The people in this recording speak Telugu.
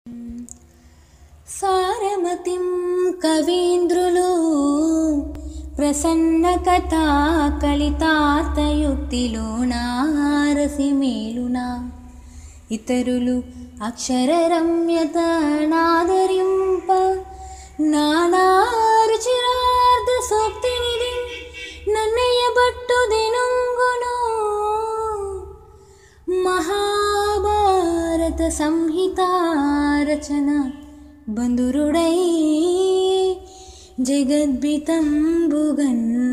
సారమతిం కవీంద్రులు ప్రసన్న కథా కలితార్థయుక్తిలోనారసిమేలునా ఇతరులు అక్షర రమ్యత నాదరింప నానారుచిరార్థ సూక్తి నిధి నన్నయ్య భట్టు దినుంగును మహాభారత సంహితా రచన బంధురుడై జగద్భితంబుగన్